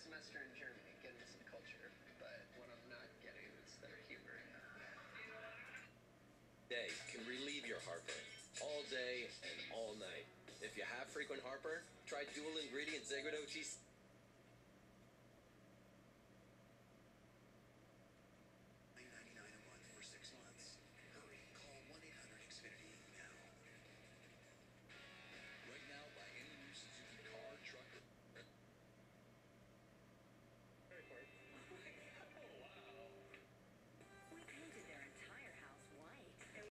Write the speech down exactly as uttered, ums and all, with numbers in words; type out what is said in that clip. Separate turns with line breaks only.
semester in Germany, getting some culture, but what I'm not getting is their humor.
Day can relieve your heartburn all day and all night. If you have frequent heartburn, try dual ingredient Zegradote